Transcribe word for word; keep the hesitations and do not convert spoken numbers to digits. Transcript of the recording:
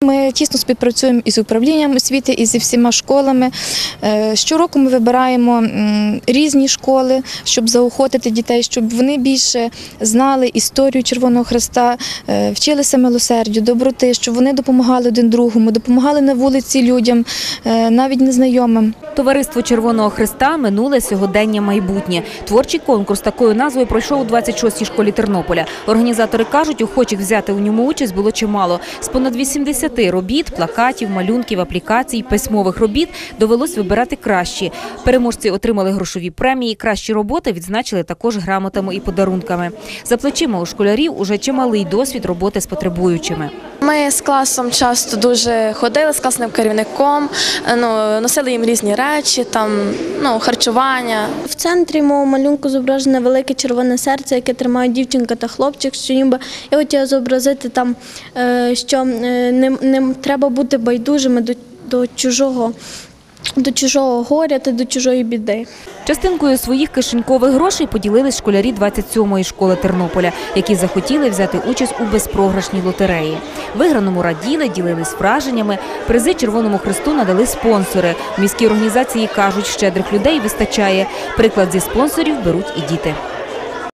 Ми тісно співпрацюємо із управлінням освіти, і зі всіма школами. Щороку ми вибираємо різні школи, щоб заохотити дітей, щоб вони більше знали історію Червоного Хреста, вчилися милосердю, доброти, щоб вони допомагали один другому, допомагали на вулиці людям, навіть незнайомим. Товариство Червоного Хреста «Минуле, сьогодення, майбутнє». Творчий конкурс такою назвою пройшов у двадцять шостій школі Тернополя. Організатори кажуть, охочих взяти у ньому участь було чимало. З понад вісімдесяти робіт, плакатів, малюнків, аплікацій, письмових робіт довелось вибирати кращі. Переможці отримали грошові премії, кращі роботи відзначили також грамотами і подарунками. За плечима у школярів уже чималий досвід роботи з потребуючими. Ми з класом часто дуже ходили, з класним керівником, ну, носили їм різні речі, там, ну, харчування. В центрі мого малюнку зображене велике червоне серце, яке тримають дівчинка та хлопчик, що ніби я хотіла зобразити там, що не, не треба бути байдужими до, до чужого. До чужого горя та до чужої біди. Частинкою своїх кишенькових грошей поділились школярі двадцять сьомої школи Тернополя, які захотіли взяти участь у безпрограшній лотереї. Виграному раділи, ділились враженнями. Призи Червоному Хресту надали спонсори. В міській організації кажуть, щедрих людей вистачає. Приклад зі спонсорів беруть і діти.